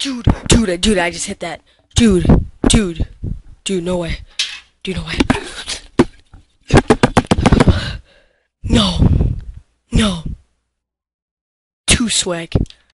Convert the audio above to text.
Dude, I just hit that. Dude, no way. Dude, no way. No. Too swag.